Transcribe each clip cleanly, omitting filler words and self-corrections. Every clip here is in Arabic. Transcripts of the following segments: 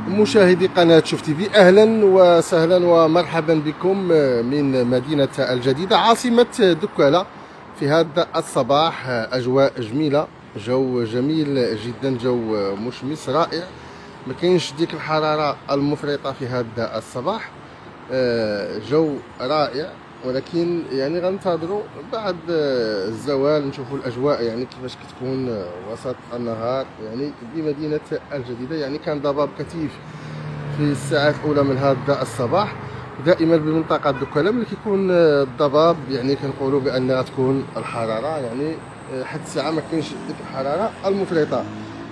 مشاهدي قناة شوف تي في، أهلا وسهلا ومرحبا بكم من مدينة الجديدة عاصمة دكالة. في هذا الصباح أجواء جميلة، جو جميل جدا، جو مشمس رائع، ما كاينش ديك الحرارة المفرطة في هذا الصباح. جو رائع، ولكن يعني غنتظروا بعد الزوال نشوفوا الاجواء يعني كيفاش كتكون وسط النهار يعني بمدينه الجديده. يعني كان ضباب كثيف في الساعات الاولى من هذا الصباح. دائما بمنطقه دكالة ملي كيكون الضباب يعني كنقولوا بان غتكون الحراره يعني حتى الساعه ما كاينش ديك الحراره المفرطه.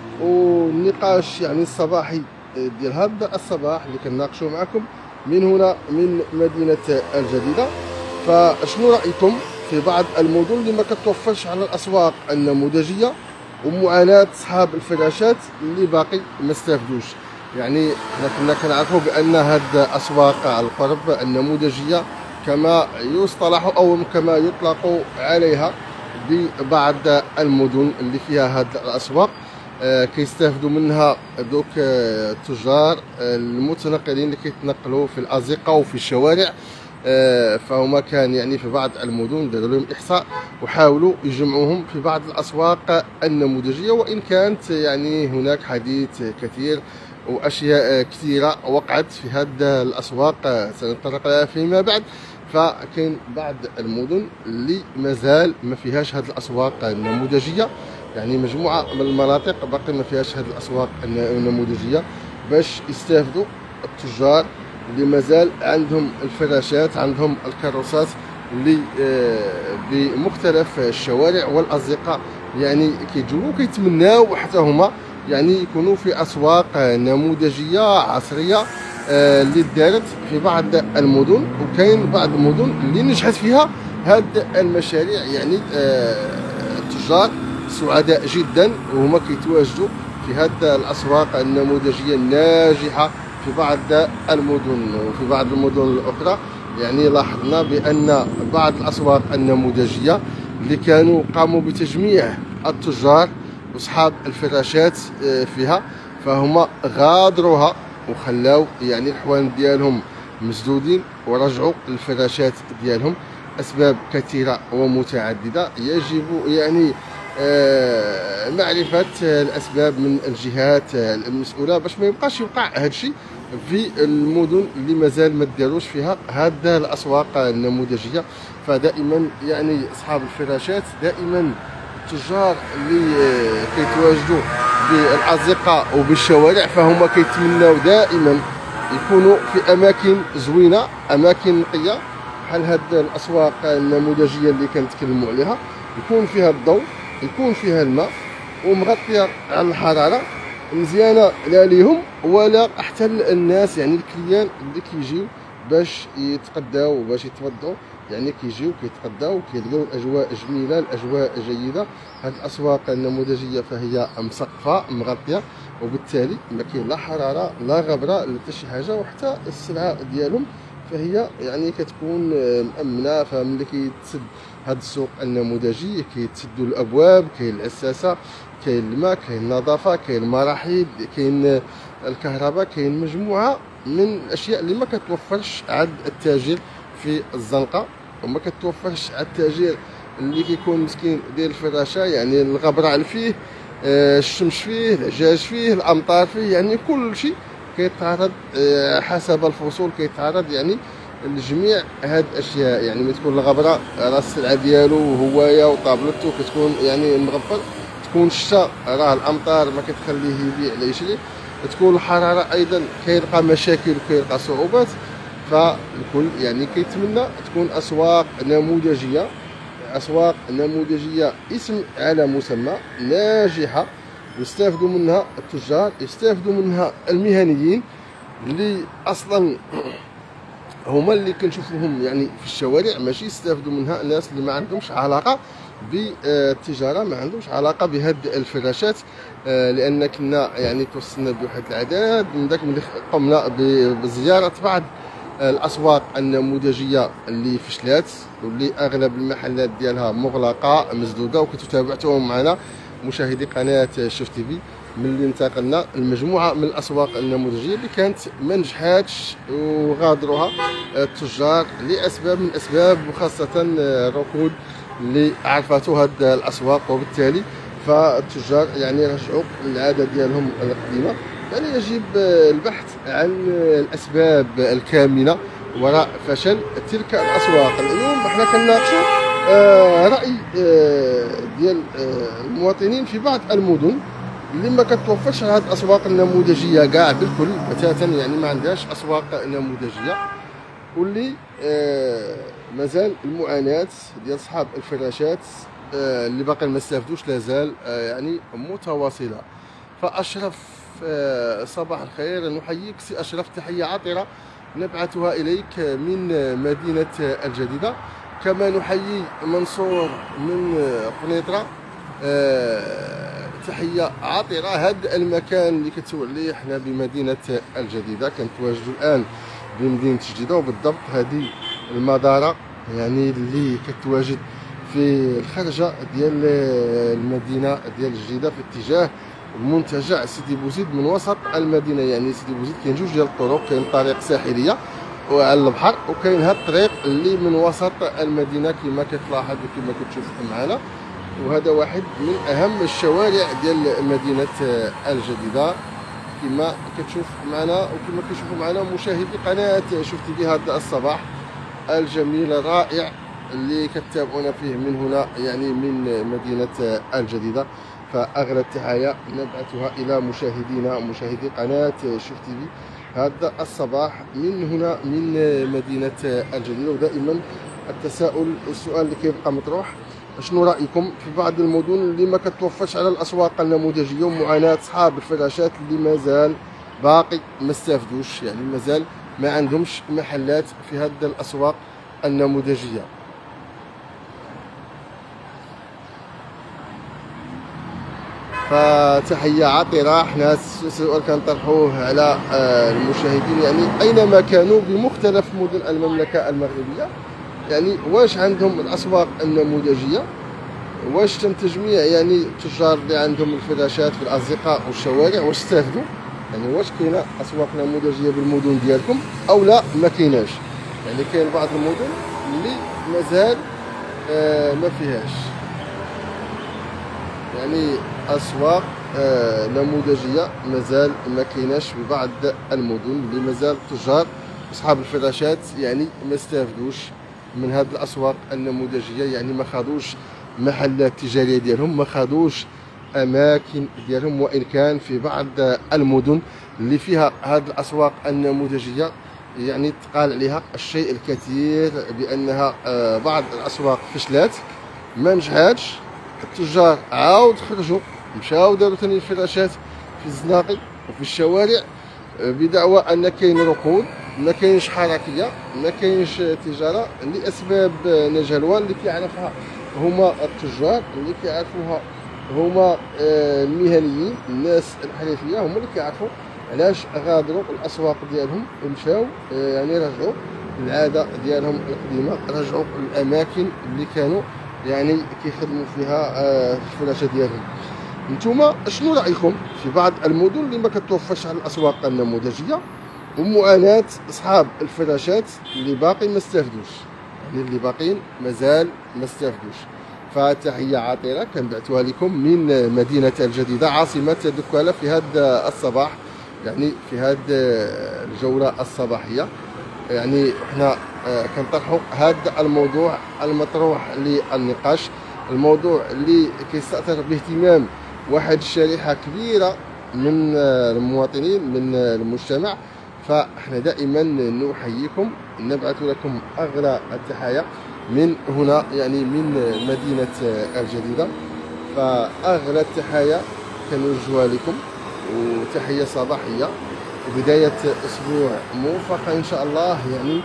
والنقاش يعني الصباحي ديال هذا الصباح اللي كنناقشوا معكم من هنا من مدينه الجديده. فشنو رايكم في بعض المدن اللي ما كتوفرش على الاسواق النموذجيه ومعاناه اصحاب الفراشات اللي باقي ما استافدوش؟ يعني حنا كنا كنعرفوا بان هاد الاسواق القرب النموذجيه كما يصطلح او كما يطلق عليها ببعض المدن اللي فيها هاد الاسواق كيستافدوا منها دوك التجار المتنقلين اللي كيتنقلوا في الازقه وفي الشوارع. فهما كان يعني في بعض المدن داروا لهم احصاء وحاولوا يجمعوهم في بعض الاسواق النموذجيه، وان كانت يعني هناك حديث كثير واشياء كثيره وقعت في هذه الاسواق سنتطرق لها فيما بعد. فكاين بعض المدن اللي مازال ما فيهاش هذه الاسواق النموذجيه، يعني مجموعه من المناطق باقي ما فيهاش هذه الاسواق النموذجيه باش يستافدوا التجار اللي مازال عندهم الفراشات، عندهم الكروسات اللي بمختلف الشوارع والازقه يعني كيجيو كيتمناو حتى هما يعني يكونوا في اسواق نموذجيه عصريه اللي دارت في بعض المدن. وكاين بعض المدن اللي نجحت فيها هاد المشاريع، يعني التجار سعداء جدا وهما كيتواجدوا في هاد الاسواق النموذجيه الناجحه في بعض المدن. وفي بعض المدن الاخرى يعني لاحظنا بان بعض الاسواق النموذجيه اللي كانوا قاموا بتجميع التجار واصحاب الفراشات فيها فهم غادروها وخلاو يعني الحوان ديالهم مسدودين ورجعوا الفراشات ديالهم. اسباب كثيره ومتعدده، يجب يعني معرفة الأسباب من الجهات المسؤولة باش ما يبقاش يوقع هذا الشيء في المدن اللي مازال ما داروش فيها هذه الأسواق النموذجية. فدائما يعني أصحاب الفراشات، دائما التجار اللي كيتواجدوا بالأزقة وبالشوارع فهم كيتمناو دائما يكونوا في أماكن زوينة، أماكن نقية، بحال هذه الأسواق النموذجية اللي كنتكلموا عليها، يكون فيها الضوء، يكون فيها الماء، ومغطيه على الحراره مزيانه لا ليهم ولا حتى الناس يعني الكليان اللي كيجيو باش يتقداو وباش يتفضوا، يعني كيجيو كيتقداو كيلقاو الاجواء جميله، الاجواء جيده. هذه الاسواق النموذجيه فهي مسقفه مغطيه، وبالتالي ما كاين لا حراره لا غبره لا حتى شي حاجه، وحتى السلعه ديالهم فهي يعني كتكون مأمنه. فملي كيتسد هذا السوق النموذجي كيتسدوا الابواب، كاين العساسه، كاين الماء، كاين النظافه، كاين المراحيض، كاين الكهرباء، كاين مجموعه من الاشياء اللي ما كتوفرش عند التاجر في الزنقه، وما كتوفرش على التاجر اللي كيكون مسكين ديال الفراشه. يعني الغبره فيه، الشمس فيه، العجاج فيه، الامطار فيه، يعني كل شيء كيتعرض حسب الفصول، كيتعرض يعني لجميع هاد الاشياء. يعني ملي تكون الغبره راس السلعه ديالو وهوايه وطابلته كتكون يعني مغبر، تكون الشتاء راه الامطار ما كتخليه يبيع ولا يشري، تكون الحراره ايضا كيلقى مشاكل وكيلقى صعوبات. فالكل يعني كيتمنى تكون اسواق نموذجيه، اسواق نموذجيه اسم على مسمى ناجحه، يستافدوا منها التجار، يستافدوا منها المهنيين اللي اصلا هما اللي كنشوفوهم يعني في الشوارع، ماشي يستافدوا منها الناس اللي ما عندهمش علاقه بالتجاره، ما عندهمش علاقه بهاد الفراشات. لان كنا يعني توصلنا بواحد العدد من داك ملي قمنا بزياره بعض الاسواق النموذجيه اللي فشلات واللي اغلب المحلات ديالها مغلقه مسدوده. وكنتو تابعتوهم معنا مشاهدي قناه شوف تي في، ملي انتقلنا لمجموعه من الاسواق النموذجيه اللي كانت ما نجحاتش وغادروها التجار لاسباب من الاسباب، وخاصه الركود اللي عرفته هذه الاسواق، وبالتالي فالتجار يعني رجعوا للعاده ديالهم القديمه. يعني يجب البحث عن الاسباب الكامنه وراء فشل تلك الاسواق. اليوم احنا كنناقشوا راي ديال المواطنين في بعض المدن اللي ما كتوفرش هذه الاسواق النموذجيه كاع بالكل بتاتا، يعني ما عندهاش اسواق نموذجيه، واللي مازال المعاناه ديال اصحاب الفراشات اللي باقي ما استافدوش لازال يعني متواصله. فاشرف صباح الخير، نحييك سي اشرف تحيه عطره نبعثها اليك من مدينه الجديده. كما نحيي منصور من قنيطره تحيه عطره. هذا المكان اللي كتسول عليه احنا بمدينه الجديده، كنتواجدوا الان بمدينه الجديده، وبالضبط هذه المداره يعني اللي كتواجد في الخارجه ديال المدينه ديال الجديده في اتجاه منتجع سيدي بوزيد من وسط المدينه. يعني سيدي بوزيد كاين جوج ديال الطرق، كاين طريق ساحليه وعلى البحر، وكاين هاد الطريق اللي من وسط المدينه كما كتلاحظ وكما كتشوف معنا، وهذا واحد من اهم الشوارع ديال مدينه الجديده كما كتشوف معنا وكما كيشوفوا معنا مشاهدي قناه شفتي في هذا الصباح الجميل الرائع اللي كتتابعونا فيه من هنا يعني من مدينه الجديده. فاغلى التحايا نبعثها الى مشاهدينا مشاهدي قناه شفتي في هذا الصباح من هنا من مدينه الجديده. ودائما التساؤل والسؤال اللي كيبقى مطروح، شنو رايكم في بعض المدن اللي ما كتوفرش على الاسواق النموذجيه ومعاناه اصحاب الفراشات اللي مازال باقي ما استافدوش، يعني مازال ما عندهمش محلات في هذه الاسواق النموذجيه. فتحيه عطره. احنا السؤال كنطرحوه على المشاهدين، يعني اينما كانوا بمختلف مدن المملكه المغربيه، يعني واش عندهم الاسواق النموذجيه، واش تم تجميع يعني التجار اللي عندهم الفراشات في الازقه والشوارع واش استافدوا، يعني واش كاينه اسواق نموذجيه بالمدن ديالكم او لا ما كايناش. يعني كاين بعض المدن اللي مازال ما فيهاش يعني اسواق نموذجيه، مازال ما كايناش في بعض المدن اللي مازال التجار اصحاب الفراشات يعني ما استافدوش من هذه الاسواق النموذجيه، يعني ما خاضوش محلات تجاريه ديالهم، ما خاضوش اماكن ديالهم. وان كان في بعض المدن اللي فيها هذه الاسواق النموذجيه يعني تقال عليها الشيء الكثير بانها بعض الاسواق فشلات ما نجحاتش، التجار عاود خرجوا مشاو داروا ثاني الفراشات في الزناقي وفي الشوارع بدعوى ان كاين ركود، ما كاينش حركيه، ما كاينش تجاره لاسباب نجهلوها اللي كيعرفها هما التجار، اللي كيعرفوها هما المهنيين الناس الحرفيه، هما اللي كيعرفوا علاش غادروا الاسواق ديالهم ومشاو يعني رجعوا للعاده ديالهم القديمه، رجعوا للاماكن اللي كانوا يعني كيخدموا فيها الفراشة ديالهم. نتوما شنو رايكم في بعض المدن اللي ما كتوفرش على الاسواق النموذجيه ومعاناه اصحاب الفراشات اللي باقي ما استافدوش، يعني اللي باقيين مازال ما استافدوش؟ فتحيه عطره كنبعثوها لكم من مدينه الجديده عاصمه دكاله في هذا الصباح، يعني في هذه الجوله الصباحيه. يعني احنا كنطرحوا هذا الموضوع المطروح للنقاش، الموضوع اللي كيستأثر باهتمام واحد الشريحه كبيره من المواطنين من المجتمع. فاحنا دائما نحييكم، نبعث لكم اغلى التحايا من هنا يعني من مدينه الجديده. فاغلى التحايا كنوجهها لكم، وتحيه صباحيه وبدايه اسبوع موفقه ان شاء الله. يعني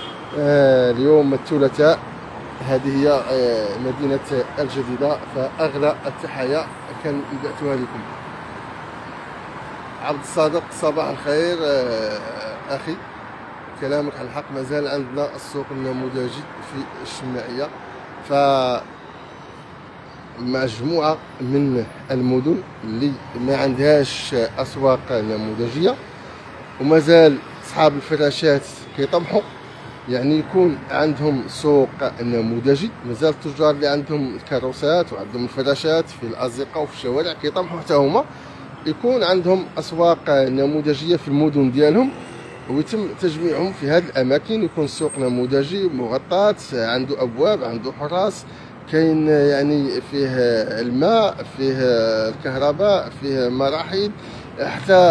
اليوم الثلاثاء، هذه هي مدينه الجديده، فاغلى التحايا كنبعثوها لكم. عبد الصادق صباح الخير اخي، كلامك على الحق، مازال عندنا السوق النموذجي في الشماعيه. ف مجموعة من المدن اللي ما عندهاش أسواق نموذجية، ومازال أصحاب الفراشات كيطمحوا يعني يكون عندهم سوق نموذجي. مازال التجار اللي عندهم الكاروسات وعندهم الفراشات في الأزقة وفي الشوارع كيطمحوا حتى هما يكون عندهم أسواق نموذجية في المدن ديالهم، ويتم تجميعهم في هذه الأماكن. يكون سوق نموذجي مغطى، عنده أبواب، عنده حراس، كاين يعني فيه الماء، فيه الكهرباء، فيه مراحيض، حتى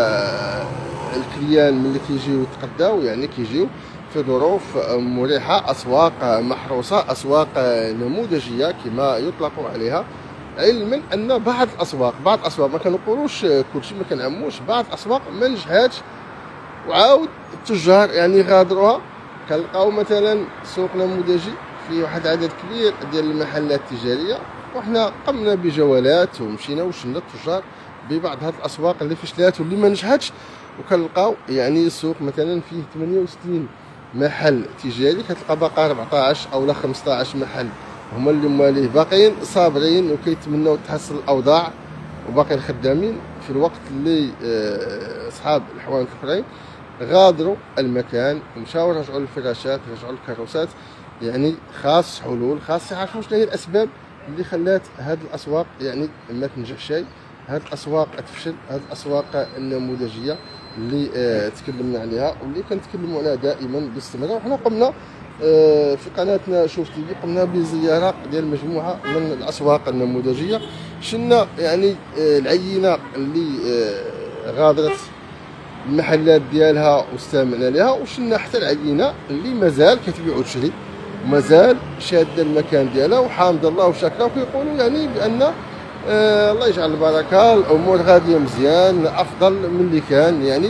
الكليان ملي كيجيو يتقداو يعني كيجيو في ظروف مريحة. أسواق محروسة، أسواق نموذجية كما يطلق عليها، علما أن بعض الأسواق ما كنقولوش كلشي، ما كنعموش بعض الأسواق ما نجحاتش، وعاود التجار يعني غادروها. كنلقاو مثلا سوق نموذجي فيه واحد العدد كبير ديال المحلات التجارية، وحنا قمنا بجولات ومشينا وشلنا التجار ببعض هذه الأسواق اللي فشلات واللي ما نجحتش، وكنلقاو يعني السوق مثلا فيه 68 محل تجاري، كتلقى باقي 14 او 15 محل هما اللي مواليه باقيين صابرين وكيتمناو تحسن الاوضاع وباقيين خدامين، في الوقت اللي اصحاب الحوانت الاخرين غادروا المكان ومشاو رجعوا للفراشات، رجعوا للكاروسات. يعني خاص حلول، خاص يعرفوا شنو هي الاسباب اللي خلات هذه الاسواق يعني ما تنجحش، هذه الاسواق تفشل، هذه الاسواق النموذجيه اللي تكلمنا عليها واللي كنتكلموا عليها دائما باستمرار. وحنا قمنا في قناتنا شوف تي في قمنا بزياره ديال مجموعه من الاسواق النموذجيه، شلنا يعني العينه اللي غادرت المحلات ديالها واستمعنا لها، وشلنا حتى العينه اللي مازال كتبيع وتشري ومازال شاده المكان ديالها وحامد الله وشاكره، وكيقولوا يعني بان الله يجعل البركه، الامور غاديه مزيان افضل من اللي كان. يعني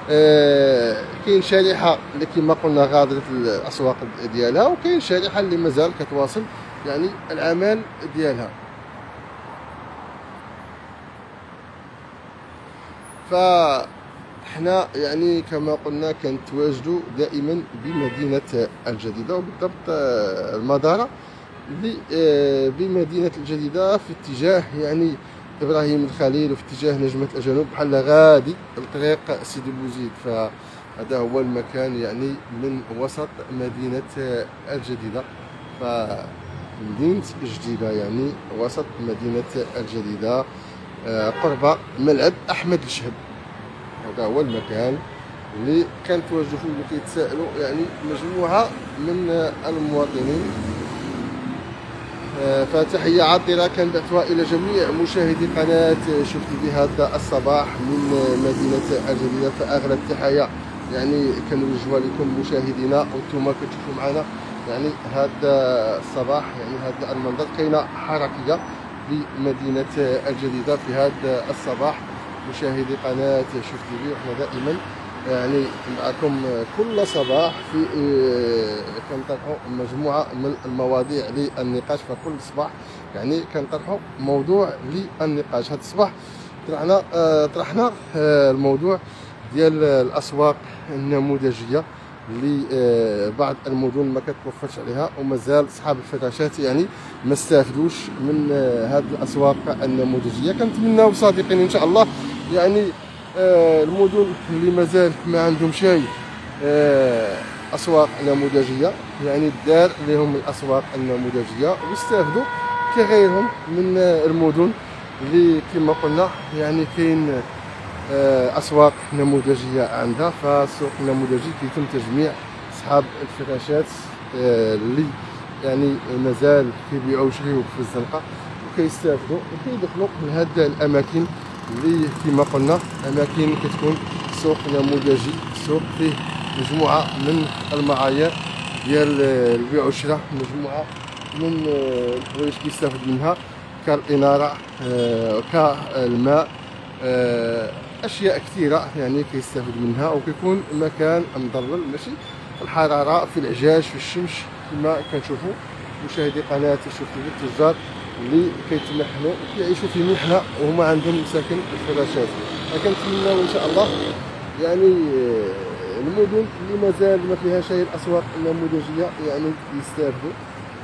كاين شريحه اللي كما قلنا غادرت الاسواق ديالها، وكاين شريحه اللي مازال كتواصل يعني العمل ديالها. فاحنا يعني كما قلنا كنتواجدوا دائما بمدينه الجديده، وبالضبط المداره بمدينة الجديدة في اتجاه يعني إبراهيم الخليل وفي اتجاه نجمة الجنوب، بحال غادي لطريق سيدي بوزيد. فهذا هو المكان يعني من وسط مدينة الجديدة، فمدينة جديدة يعني وسط مدينة الجديدة قرب ملعب أحمد الشهب. هذا هو المكان اللي كنتواجدوا فيه اللي كيتسائلوا يعني مجموعة من المواطنين. فتحية عاطرة كنبعثوها إلى جميع مشاهدي قناة شوف تي في هذا الصباح من مدينة الجديدة. فأغلى التحية يعني كنوجهوها لكم مشاهدينا، وانتم كتشوفوا معنا يعني هذا الصباح يعني هذا المنظر. كاينة حركية بمدينة الجديدة في هذا الصباح مشاهدي قناة شوف تي في، وحنا دائما يعني معكم كل صباح في كنطرحوا مجموعه من المواضيع للنقاش. فكل صباح يعني كنطرحوا موضوع للنقاش. هذا الصباح طرحنا الموضوع ديال الاسواق النموذجيه اللي بعض المدن ما كتوفرش عليها، ومازال اصحاب الفراشات يعني ما استافدوش من هذه الاسواق النموذجيه. كنتمناو صادقين ان شاء الله يعني المدن اللي مازال ما عندهم شيء اسواق نموذجيه يعني دار لهم الاسواق النموذجيه ويستافدوا كغيرهم من المدن اللي كما قلنا يعني كاين اسواق نموذجيه عندها. فالسوق النموذجي كيتم تجميع اصحاب الفراشات اللي يعني مازال كيبيعوا ويشريوا في الزنقه وكيستافدوا وكيدخلوا من هذه الاماكن اللي كما قلنا اماكن كتكون سوق نموذجي، سوق فيه مجموعه من المعايير ديال البيع والشراء، مجموعه من الحوايج كيستافد منها كالاناره كالماء، اشياء كثيره يعني كيستافد منها، وكيكون مكان مظلل ماشي في الحراره في العجاج في الشمس كما كنشوفوا مشاهدي قناه شوف تي في. التجار اللي كيتمحنوا كيعيشوا في محنه وهما عندهم مساكن الفراشات. فكنتمناو ان شاء الله يعني المدن اللي مازال ما فيهاش هي الاسواق النموذجيه يعني يستافدوا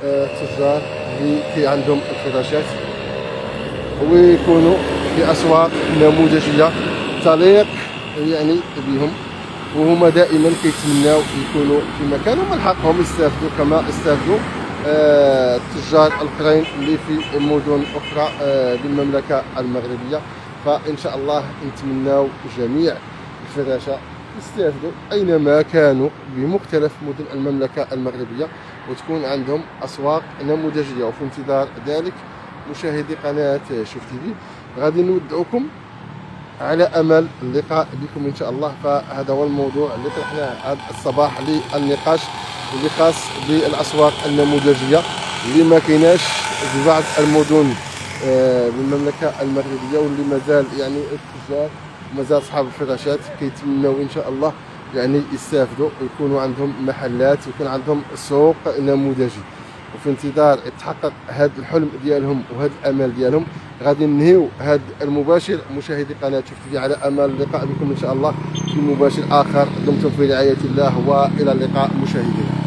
التجار اللي كي عندهم الفراشات ويكونوا في اسواق نموذجيه تليق يعني بهم، وهما دائما كيتمناو يكونوا في مكانهم من حقهم يستافدوا كما استافدوا التجار الاخرين اللي في مدن اخرى بالمملكه المغربيه. فان شاء الله نتمناو جميع الفراشه يستافدوا اينما كانوا بمختلف مدن المملكه المغربيه، وتكون عندهم اسواق نموذجيه. وفي انتظار ذلك مشاهدي قناه شوف تيفي غادي نودعكم على امل اللقاء بكم ان شاء الله. فهذا هو الموضوع اللي طرحناه هذا الصباح للنقاش اللي خاص بالاسواق النموذجيه اللي ما كايناش في بعض المدن بالمملكه المغربيه، واللي مازال يعني التجار مازال اصحاب الفراشات كيتمنوا ان شاء الله يعني يستافدوا ويكونوا عندهم محلات ويكون عندهم سوق نموذجي. وفي انتظار يتحقق هذا الحلم ديالهم وهذا الامل ديالهم غادي ننهيو هذا المباشر مشاهدي قناه شوف تيفي على امل اللقاء بكم ان شاء الله في مباشر اخر. دمتم في رعايه الله والى اللقاء مشاهدينا.